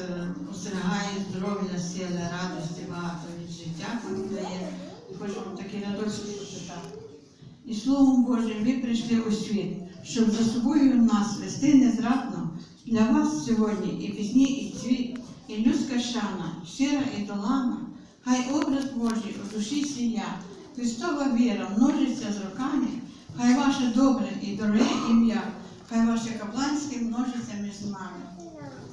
остерігає здоров'я, сили, радості, багато від життя нам дає. Хочемо такі радості почитати. І Словом Божим ви прийшли у світ, щоб за собою нас вести незрадно. Для вас сьогодні і пісні, і цвіт, і людська шана, щира і долана. Хай образ Божий у душі сія, Христова віра множиться з роками. Хай ваше добре і дороге ім'я, хай ваше капланське множиться між нами.